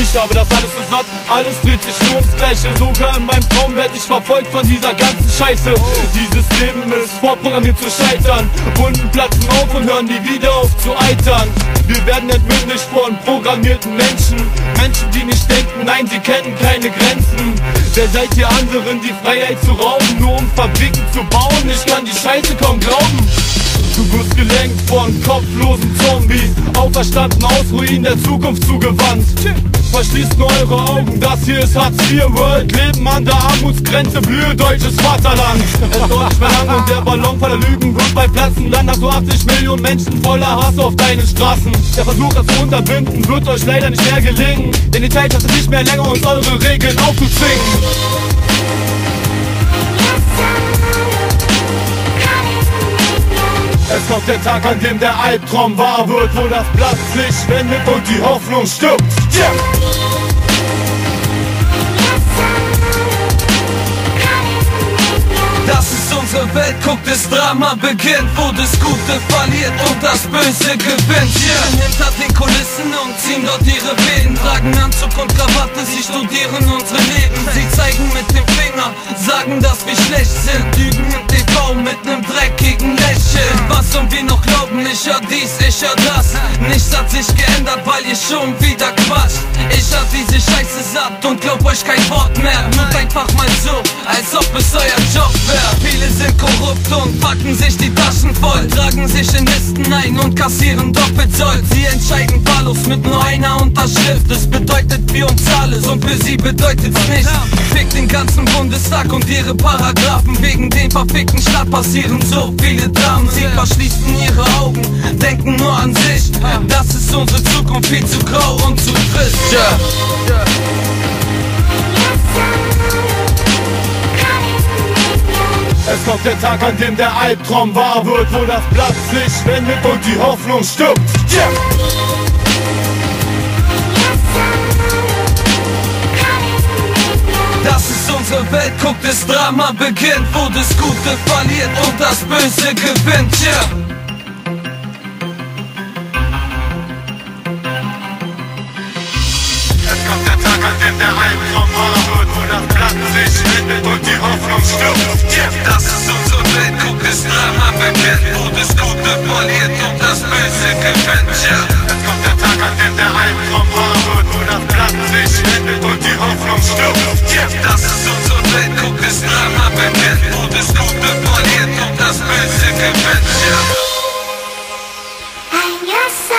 Ich habe das alles so satt, alles dreht sich nur ums Gleiche. Sogar in meinem Traum werde ich verfolgt von dieser ganzen Scheiße. Dieses Leben ist vorprogrammiert zu scheitern. Wunden platzen auf und hören nie wieder auf zu eitern. Wir werden entmündigt von programmierten Menschen. Menschen, die nicht denken, nein, sie kennen keine Grenzen. Wer seid ihr anderen, die Freiheit zu rauben, nur um Fabriken zu bauen? Ich kann die Scheiße kaum glauben. Du wirst gelenkt von kopflosen Zombies, auferstanden aus Ruinen der Zukunft zugewandt. Verschließt nur eure Augen, das hier ist Hartz IV World. Leben an der Armutsgrenze, Blühe deutsches Vaterland. Es dauert nicht mehr lang und der Ballon voller Lügen wird bald platzen. Dann hast du 80 Millionen Menschen voller Hass auf deinen Straßen. Der Versuch, das zu unterbinden, wird euch leider nicht mehr gelingen. Denn die Zeit hat es nicht mehr länger, uns eure Regeln aufzuzwingen. Es kommt der Tag, an dem der Albtraum wahr wird, wo das Blatt sich wendet und die Hoffnung stirbt. Yeah. Das ist unsere Welt, guck, das Drama beginnt, wo das Gute verliert und das Böse gewinnt. Yeah. Hinter den Kulissen und ziehen dort ihre Fäden, tragen Anzug und Krawatte, sie studieren unsere Leben. Sie zeigen mit dem Finger, sagen, dass wir schlecht sind, lügen im TV mit nem dreckigen Lächeln. Was und wir noch glauben, ich hör dies, ich hör das. Nichts hat sich geändert, weil ihr schon wieder quatscht. Ich hab diese Scheiße satt und glaub euch kein Wort mehr. Tut einfach mal so, als ob es euer Job wäre. Viele sind korrupt und packen sich die Taschen voll, tragen sich in Listen ein und kassieren doppelt Zoll. Sie entscheiden wahllos mit nur einer Unterschrift. Es bedeutet für uns alles und für sie bedeutet's nicht. Fick den ganzen Bundestag und ihre Paragraphen. Wegen den verfickten Staat passieren so viele Dramen. Sie verschließen ihre Augen, denken nur an sich. Das ist unsere Zukunft, viel zu grau und zu trist. Es kommt der Tag, an dem der Albtraum wahr wird, wo das Blatt sich wendet und die Hoffnung stirbt. Yeah. Das ist unsere Welt, guck, das Drama beginnt, wo das Gute verliert und das Böse gewinnt. Yeah. Es kommt der Tag, an dem der Albtraum wahr wird, wo das Blatt sich wendet und die Hoffnung stirbt. Yeah. Das ist unsere Welt, guck, das Drama beginnt, wo das Gute verliert und das Böse gewinnt. Yeah. Es kommt der Tag, an dem der Albtraum wahr wird, wo das Blatt sich wendet und die Hoffnung stirbt. Yeah. Das ist unsere Welt, guck, das Drama beginnt, wo das Gute verliert und das Böse gewinnt. Yeah. I'm your son.